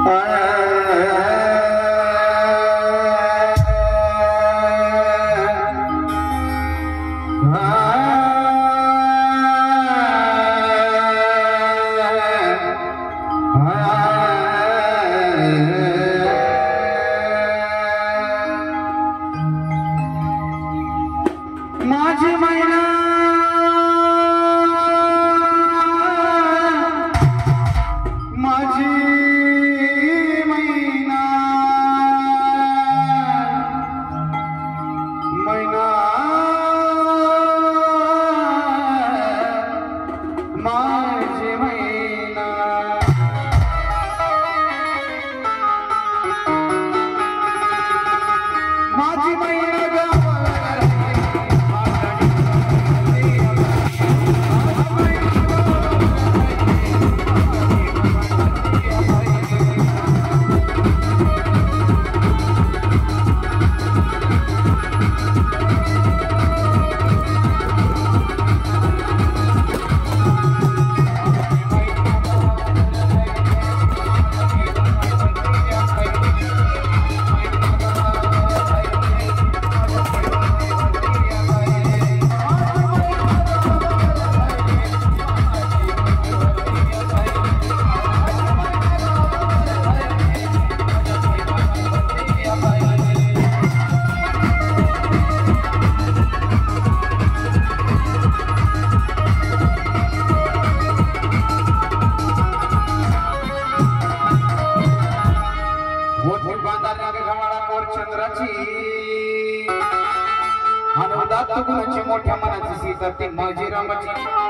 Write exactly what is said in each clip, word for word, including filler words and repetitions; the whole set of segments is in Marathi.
मोठ्या मनाची सीता ती माझी रामाची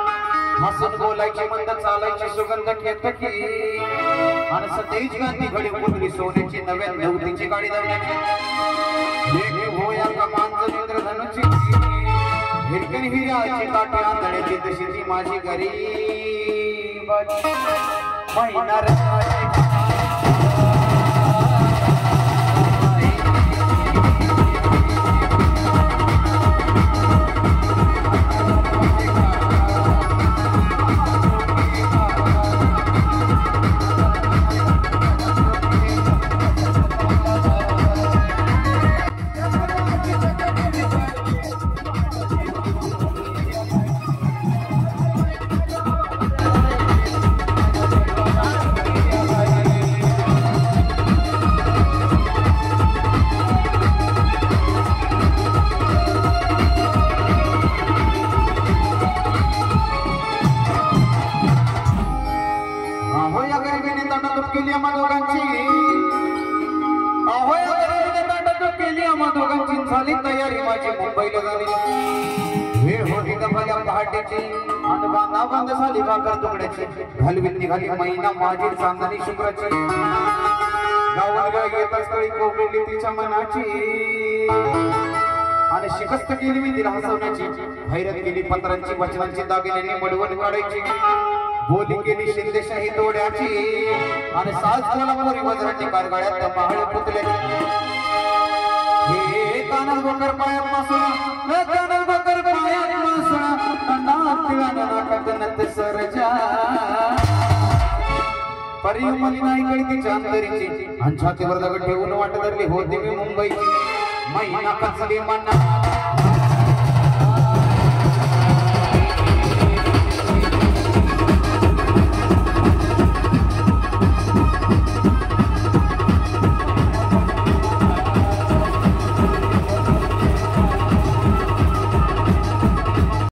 हसून बोलायची मंद चालायची सुगंध केतकी आणि सतेज गांधी घडी फुटली सोन्याची नव्या नवतीची गाडी धावण्याची एक होया कमान इंद्रधनुची हिरकण हिऱ्याची काठी आंधळ्याची तशी ती माझी गरीब महिना रत्नाची तयारी माझी मुंबईला झाली वेळ होती दफाल्या पहाटेची आणि बांधा बांध झाली भाकर तुकड्याची घालवीत निघाली महिना माझी चांदणी शुक्राची गावाला येताच कळी कोपरली तिच्या मनाची आणि शिकस्त केली मी तिला हसवण्याची हैरत केली पत्रांची वचनांची दागिन्यांनी मडवण काढायची बोली केली शिंदेशाही तोड्याची आणि साज कोल्हापुरी वज्राची कारगाड्यात महाळ पुतल्याची कानल गोकर पायात मासुळा कानल गोकर पायात मासुळा नातिला नाकात नत सरजा परिमली नाही कळती चांदरीची आणि छातीवर दगड ठेवून वाट धरली होती मी मुंबईची महिना कसली मना